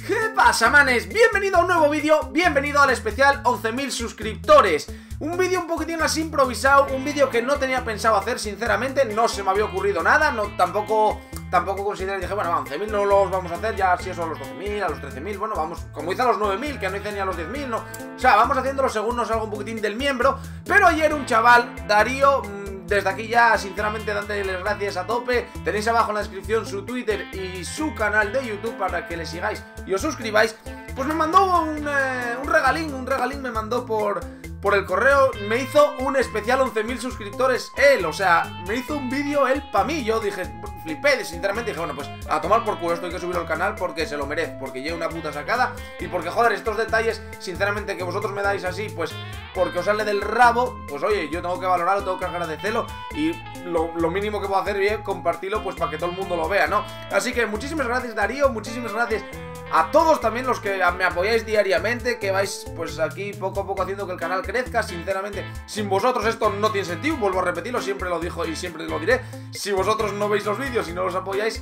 ¿Qué pasa, manes? Bienvenido a un nuevo vídeo, bienvenido al especial 11.000 suscriptores. Un vídeo un poquitín así improvisado, un vídeo que no tenía pensado hacer, sinceramente. No se me había ocurrido nada, tampoco consideré, dije, bueno, 11.000 no los vamos a hacer, ya si eso a los 12.000, a los 13.000, bueno, vamos, como hice a los 9.000, que no hice ni a los 10.000, no. O sea, vamos haciéndolo según nos salga un poquitín del miembro. Pero ayer un chaval, Darío, desde aquí ya, sinceramente, dándoles gracias a tope. Tenéis abajo en la descripción su Twitter y su canal de YouTube para que le sigáis y os suscribáis. Pues me mandó un regalín me mandó por el correo. Me hizo un especial 11.000 suscriptores él, o sea, me hizo un vídeo él pa' mí. Yo dije, flipé, sinceramente, dije, bueno, pues a tomar por culo, esto hay que subirlo al canal porque se lo merece, porque lleva una puta sacada y porque, joder, estos detalles, sinceramente, que vosotros me dais así, pues porque os sale del rabo, pues oye, yo tengo que valorarlo, tengo que agradecerlo y lo mínimo que puedo hacer es compartirlo, pues para que todo el mundo lo vea, ¿no? Así que muchísimas gracias, Darío, muchísimas gracias a todos también los que me apoyáis diariamente, que vais pues aquí poco a poco haciendo que el canal crezca. Sinceramente, sin vosotros esto no tiene sentido, vuelvo a repetirlo, siempre lo digo y siempre lo diré. Si vosotros no veis los vídeos y no los apoyáis,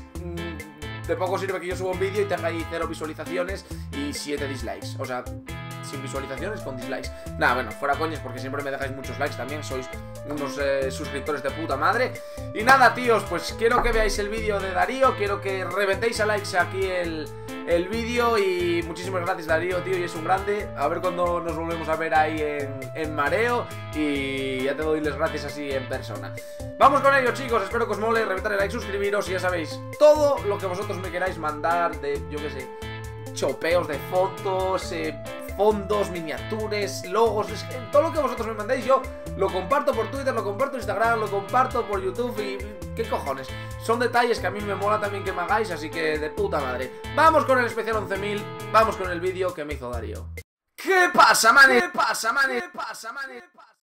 de poco sirve que yo suba un vídeo y tenga ahí 0 visualizaciones y 7 dislikes, o sea, sin visualizaciones, con dislikes. Nada, bueno, fuera coñas, porque siempre me dejáis muchos likes también, sois unos suscriptores de puta madre. Y nada, tíos, pues quiero que veáis el vídeo de Darío, quiero que reventéis a likes aquí el vídeo. Y muchísimas gracias, Darío, tío, y es un grande. A ver cuando nos volvemos a ver ahí en Mareo. Y ya te doy las gracias así en persona. Vamos con ello, chicos, espero que os mole. Reventar el like, suscribiros y ya sabéis, todo lo que vosotros me queráis mandar de, yo qué sé, chopeos de fotos, fondos, miniaturas, logos, es que todo lo que vosotros me mandéis yo lo comparto por Twitter, lo comparto en Instagram, lo comparto por YouTube y qué cojones. Son detalles que a mí me mola también que me hagáis, así que de puta madre. Vamos con el especial 11.000, vamos con el vídeo que me hizo Darío. ¿Qué pasa, manes? ¿Qué pasa, manes? ¿Qué pasa, manes?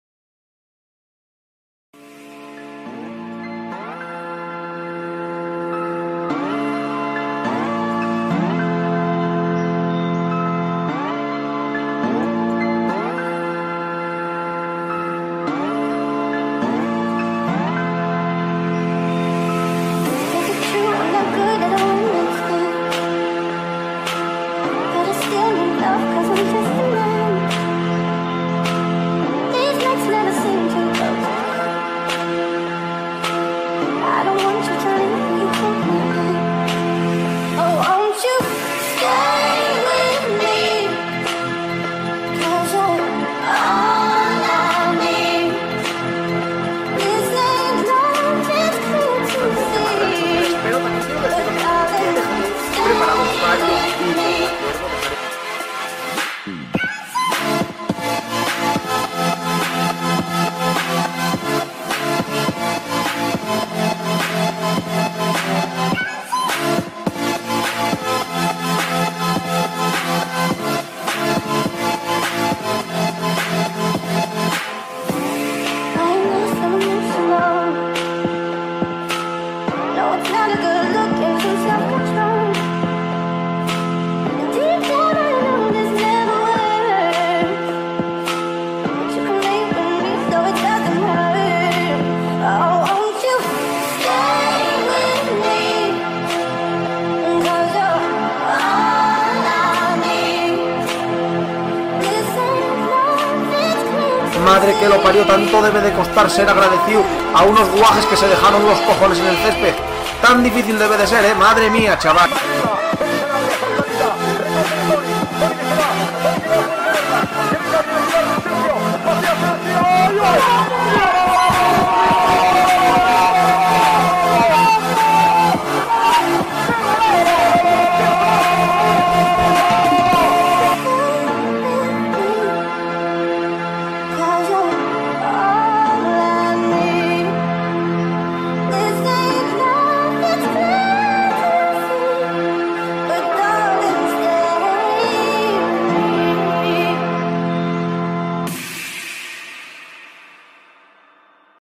Madre que lo parió, tanto debe de costar ser agradecido a unos guajes que se dejaron los cojones en el césped. Tan difícil debe de ser, madre mía, chaval.